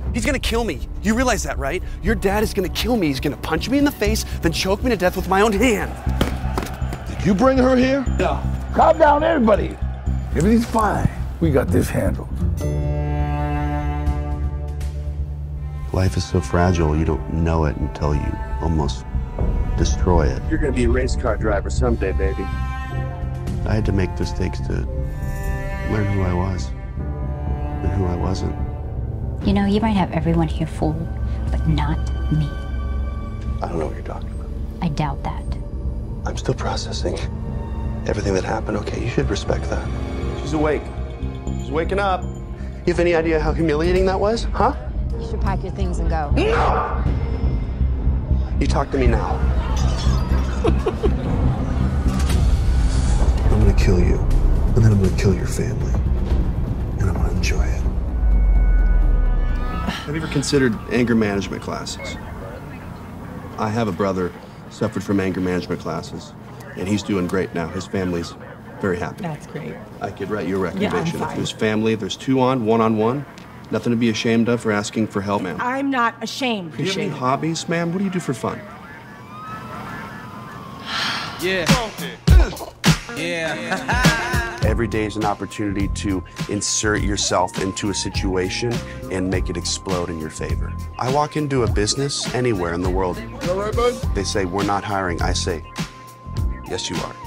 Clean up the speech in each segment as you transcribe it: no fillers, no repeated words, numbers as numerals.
He's gonna kill me. You realize that, right? Your dad is gonna kill me. He's gonna punch me in the face, then choke me to death with my own hand. Did you bring her here? Yeah. Calm down, everybody. Everything's fine. We got this handled. Life is so fragile, you don't know it until you almost destroy it. You're gonna be a race car driver someday, baby. I had to make mistakes to learn who I was and who I wasn't. You know, you might have everyone here fooled, but not me. I don't know what you're talking about. I doubt that. I'm still processing everything that happened, okay? You should respect that. She's awake. She's waking up. You have any idea how humiliating that was, huh? You should pack your things and go. No! You talk to me now. I'm gonna kill you, and then I'm gonna kill your family, and I'm gonna enjoy it. Have you ever considered anger management classes? I have a brother suffered from anger management classes, and he's doing great now. His family's very happy. That's great. I could write you a recommendation. Yeah, I'm if fine. there's family, there's one-on-one. Nothing to be ashamed of for asking for help, ma'am. I'm not ashamed. Do you have any hobbies, ma'am? What do you do for fun? Yeah. Every day is an opportunity to insert yourself into a situation and make it explode in your favor. I walk into a business anywhere in the world. You all right, bud? They say, we're not hiring. I say, yes, you are.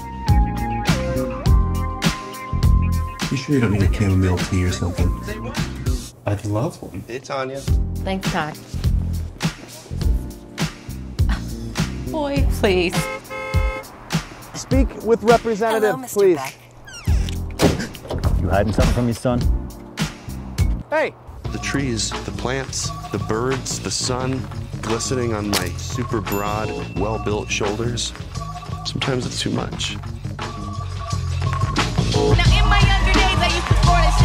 You sure you don't need a chamomile tea or something? I'd love one. It's Anya. Thanks, Todd. Boy, please. Speak with representative, please. You hiding something from your son? Hey. The trees, the plants, the birds, the sun glistening on my super broad, well-built shoulders. Sometimes it's too much. Now in my younger days, I used to sport a